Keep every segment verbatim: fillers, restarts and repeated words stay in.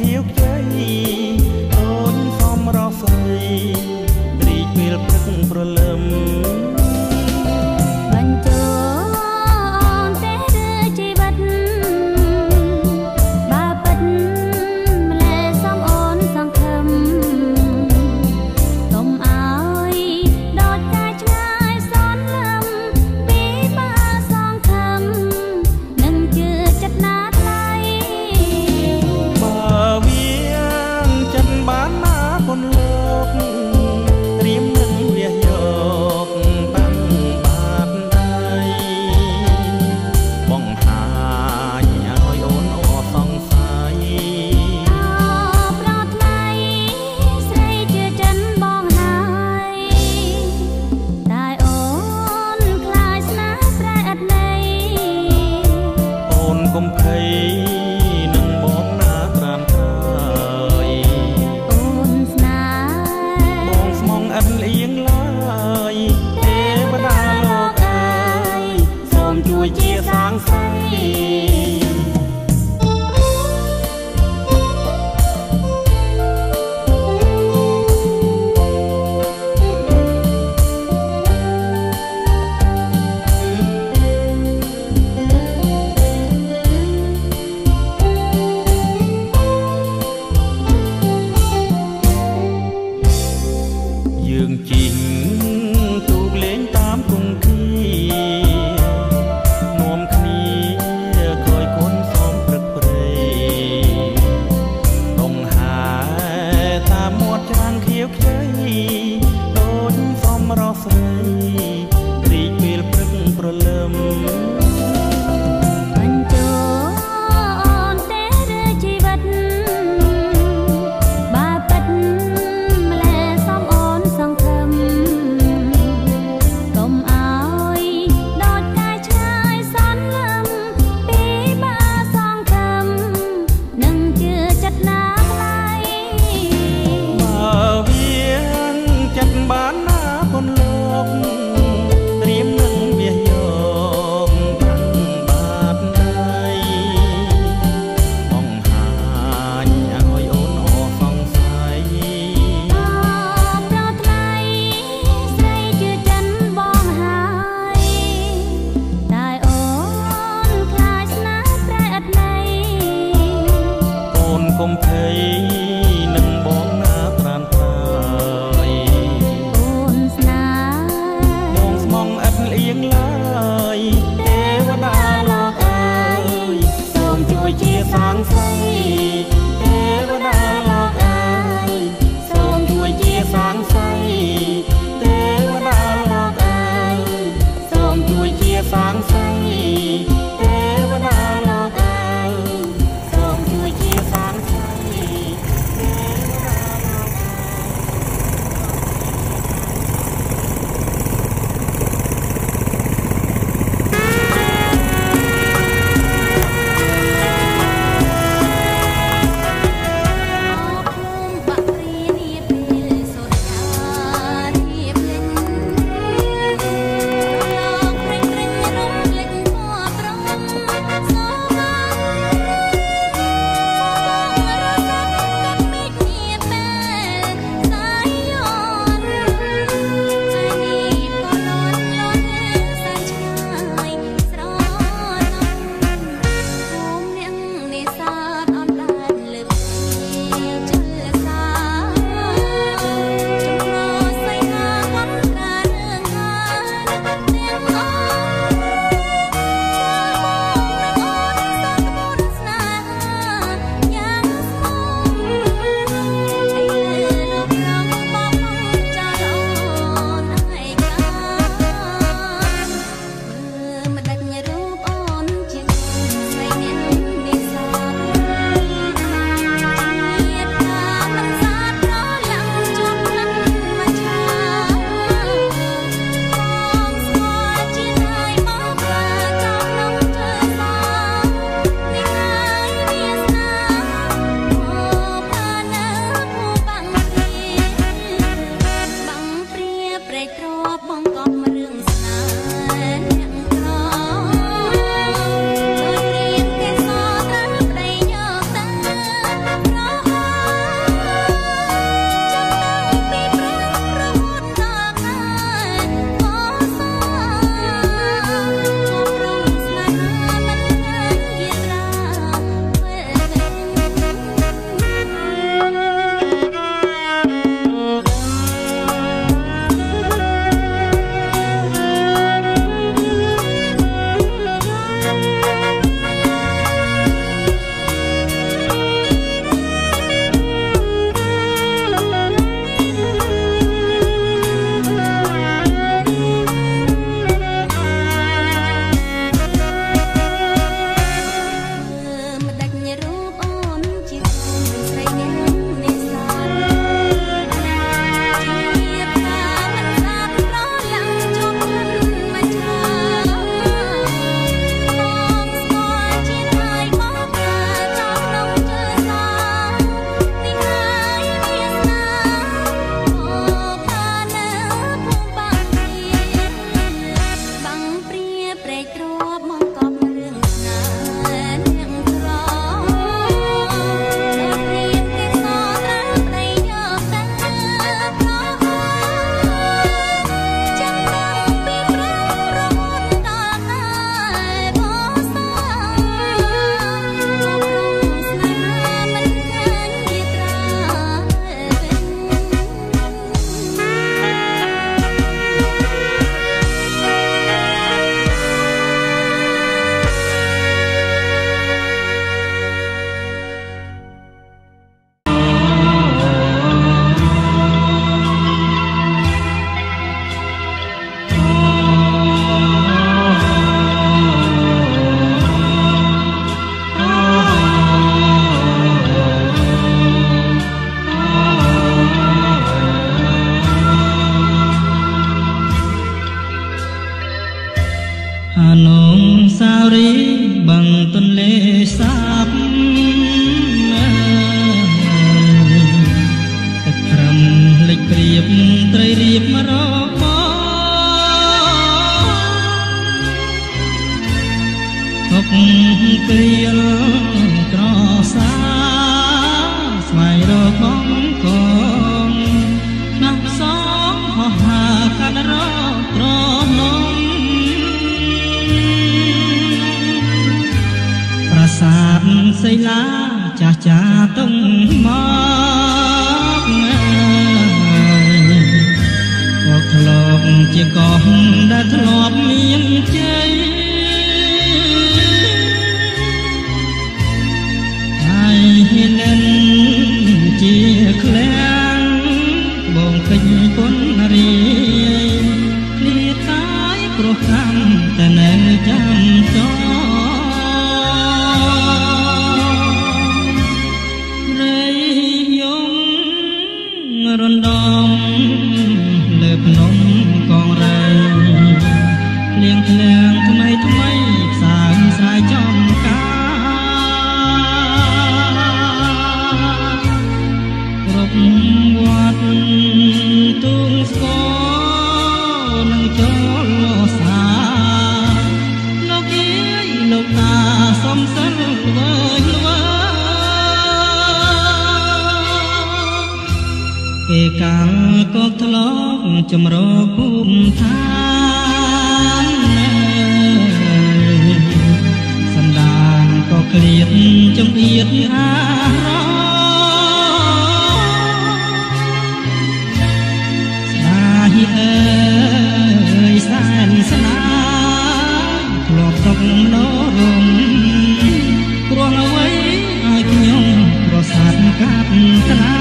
ខៀវខ្ចីអូនសំរស់ស្រីរីកពេលព្រឹកព្រលឹមបញ្ចូលអូនទេឬជីវិតបើពិតម្លែសំអូនសង្ឃឹមកុំឲ្យដូចកាយឆ្ងាយសន់លឹមពីបើសងខឹមនឹងជឿចិត្តណាថ្លៃបើវាចិត្តបានណាគុណលោកត្រៀមនឹងវះយកបាំងបាតដៃបង្ហាញឲ្យអូនអសង្ស័យអោប្រថ្លៃស្រីជឿចិនបងហើយតែអូនខ្លាចស្នេហ៍ប្រែឥតន័យអូនកុំភ័យនឹងបងណាត្រានត្រើយអូនស្នេហ៍បងស្មងឥតលៀងឡើយទេវតាលោកអើយសូមជួយជាសាងសីយើងជីងទូកលេងតាមគង្គានាំគ្នាក្រោយគុណសំព្រឹកព្រៃដងហាតាមមាត់ច្រាំងខៀវខ្ចីដូចសំរស់ស្រីរីកពេលព្រឹកព្រលឹមបញ្ចូលអូនទេឬជីវិតបើពិតម្លែសំអូនសង្ឃឹមកុំឲ្យដូចកាយឆ្ងាយសន់លឹមពីបើសងខឹមនឹងជឿចិត្តណាថ្លៃបើវាចិត្តបានណាគុណលោកត្រៀមនឹងវះយកបាំងបាតដៃបង្ហាញឲ្យអូនអសង្ស័យអោប្រថ្លៃស្រីជឿចិនបងហើយតែអូនខ្លាចស្នេហ៍ប្រែឥតន័យអូនកុំភ័យនឹងបងណាត្រានត្រើយអូនស្នេហ៍បងស្មងឥតលៀងឡើយទេវតាលោកអើយសូមជួយជាសាងសីទេវតាលោកអើយសូមជួយជាសាងសីទេវតាលោកអើយសូមជួយជាសាងសីទេវតាលោកអើយសូមជួយជាសាងសីទេវតាលោកអើយអានងសារីbằngទន្លេសាបទឹកព្រំលេចព្រៀបត្រីរៀបមករកហុកព្រៀលក្រសាស្វែងរកបងកងណាស់សងហោះហើរកាត់រកត្រនំប្រាសាទសីលាចាស់ចាទុំមកមកធ្លាប់ជាកោះដែលធ្លាប់មានជ័យហើយនឹងជាក្លាំងបងពេញពុនរីឃ្លាតាយព្រោះកម្មតែនៅចាំចោរំដំលើភ្នំកងរៃលៀងធ្លាងថ្មីថ្មីផ្សើមស្រ័យចំការគ្រប់វត្តទូងស្គរនឹងចូលសាលោកយាយលោកតាសំសិលល្វើយល្វើគេកាលក៏ធ្លាប់ចម្រោភូមិឋានសំដានក៏ក្លៀតចង្អៀតអារម្មណ៍ស្ដាយអើយសែនស្នាធ្លាប់ទុកមនោរម្យព្រោះអ្វីឲ្យខ្ញុំប្រសាទកាត់ត្រា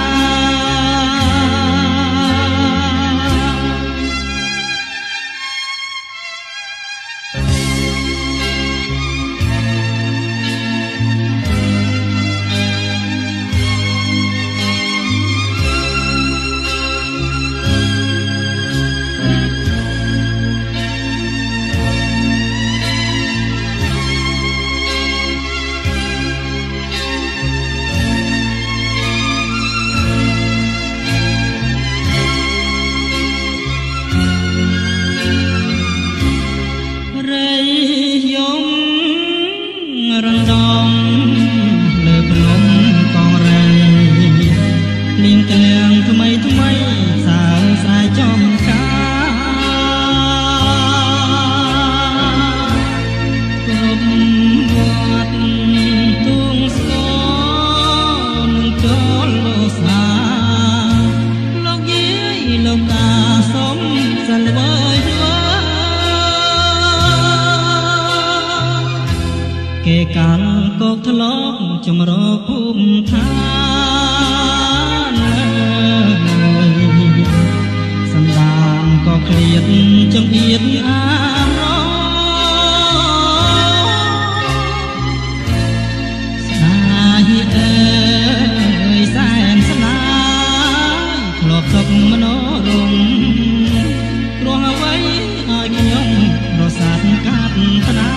រំដំលើភ្នំកងរៃលៀងធ្លាងថ្មីថ្មីសើស្រ័យចំការគ្រប់វត្តទូងស្គរនឹងចូលលោសាលោកយាយលោកតាសំសិលវើយគេកាលកោកធ្លាប់ចម្រោភូមិឋានសំដានក៏ក្លៀតចង្អៀតអារម្មណ៍ស្ដាយអើយសែនស្នាធ្លាប់ទុកមនោរម្យព្រោះអ្វីឲ្យខ្ញុំប្រសាទកាត់ត្រា